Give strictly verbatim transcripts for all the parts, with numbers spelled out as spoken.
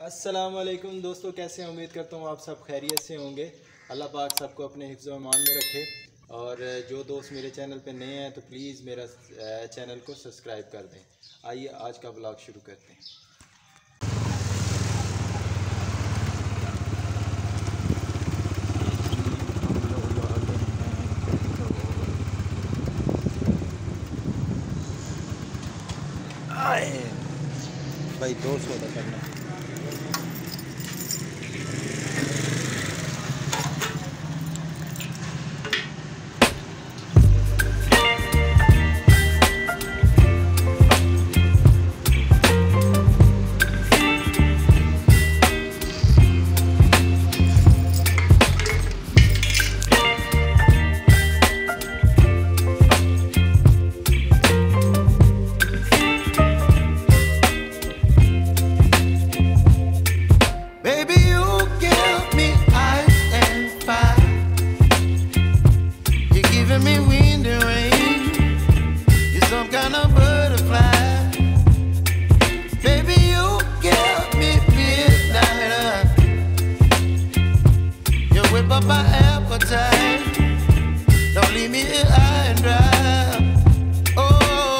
अस्सलामुअलैकुम दोस्तों, कैसे हैं? उम्मीद करता हूँ आप सब खैरियत से होंगे। अल्लाह पाक सबको अपने हिफ्ज़ व अमान में रखे। और जो दोस्त मेरे चैनल पे नए हैं तो प्लीज़ मेरा चैनल को सब्सक्राइब कर दें। आइए आज का ब्लॉग शुरू करते हैं। आए भाई दो सौ करना। Me wind and rain, you're some kind of butterfly. Baby, you give me midnight. You whip up my appetite. Don't leave me here high and dry. Oh.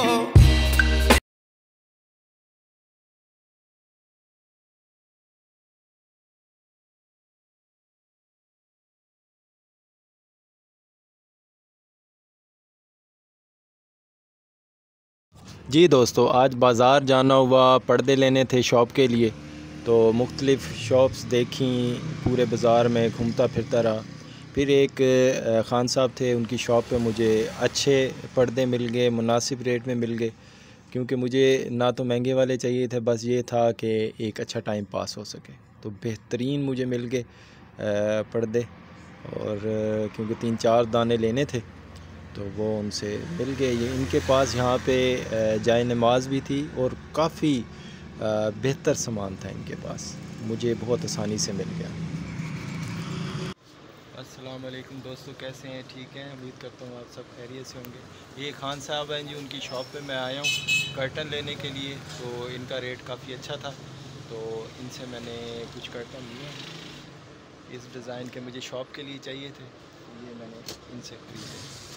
जी दोस्तों, आज बाज़ार जाना हुआ, पर्दे लेने थे शॉप के लिए। तो मुख्तलिफ़ शॉप्स देखी, पूरे बाज़ार में घूमता फिरता रहा। फिर एक ख़ान साहब थे, उनकी शॉप पे मुझे अच्छे पर्दे मिल गए, मुनासिब रेट में मिल गए। क्योंकि मुझे ना तो महंगे वाले चाहिए थे, बस ये था कि एक अच्छा टाइम पास हो सके। तो बेहतरीन मुझे मिल गए पर्दे। और क्योंकि तीन चार दाने लेने थे तो वो उनसे मिल गए। ये इनके पास यहाँ पे जाए नमाज भी थी और काफ़ी बेहतर सामान था इनके पास, मुझे बहुत आसानी से मिल गया। अस्सलाम वालेकुम दोस्तों, कैसे हैं? ठीक हैं? उम्मीद करता हूँ आप सब खैरियत से होंगे। ये खान साहब हैं जी, उनकी शॉप पे मैं आया हूँ कर्टन लेने के लिए। तो इनका रेट काफ़ी अच्छा था, तो इनसे मैंने कुछ कर्टन लिए। इस डिज़ाइन के मुझे शॉप के लिए चाहिए थे, ये मैंने इनसे खरीदे।